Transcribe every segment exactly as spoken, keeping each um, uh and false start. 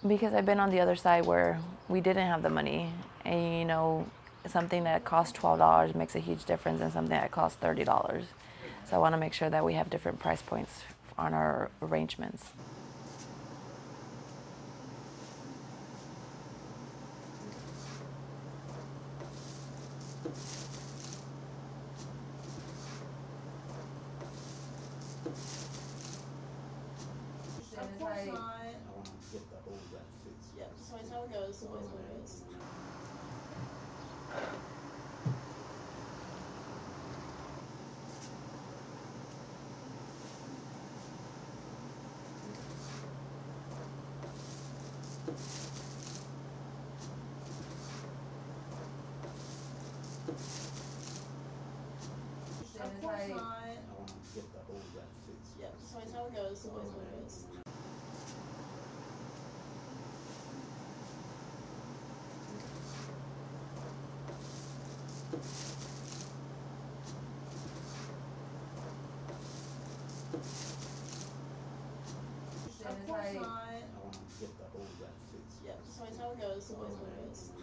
Because I've been on the other side where we didn't have the money, and you know, something that costs twelve dollars makes a huge difference than something that costs thirty dollars. So I want to make sure that we have different price points on our arrangements. Of course not. I want to get the whole that fits. Yeah, just always how it goes. Always what it is. Of course not. I want to get the whole that fits. Yeah, just always how it goes. Always what it is. Of course not. I want to get the whole that fits. Yeah, just always how it goes. Always what it is.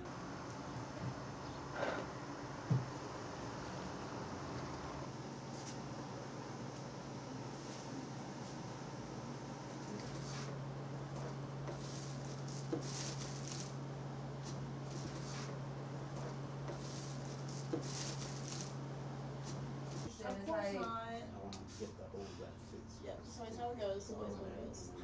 Of course not. I want to get the whole that fits. Yeah, just always how it goes. Always what it is.